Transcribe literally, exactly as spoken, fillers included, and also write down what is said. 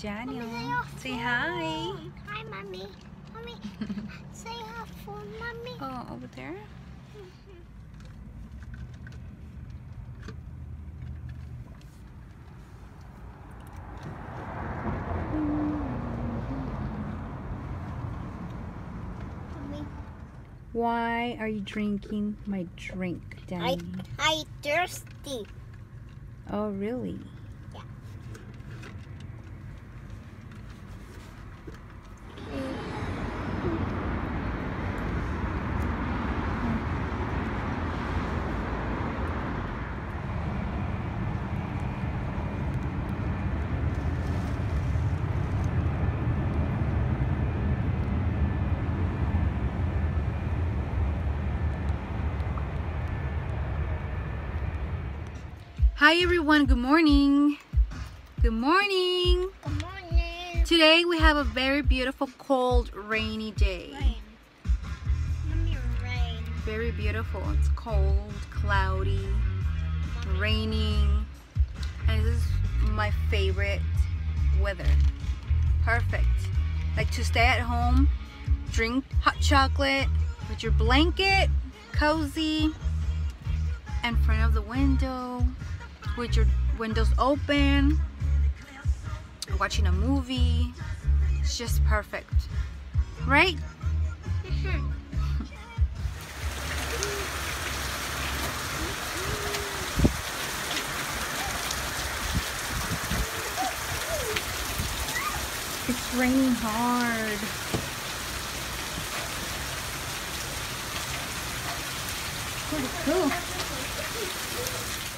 Daniel. Mommy, Say hi. Hi, Mommy. Mommy, say hi for Mommy. Oh, over there? Mommy, Why are you drinking my drink, Danny? I, I thirsty. Oh, really? Yeah. Hi everyone, good morning. Good morning. Good morning. Today we have a very beautiful, cold, rainy day. Rain. Mommy, rain. Very beautiful. It's cold, cloudy, raining, and this is my favorite weather. Perfect. Like to stay at home, drink hot chocolate with your blanket, cozy, in front of the window, with your windows open, watching a movie. It's just perfect, right? It's raining hard. Pretty cool.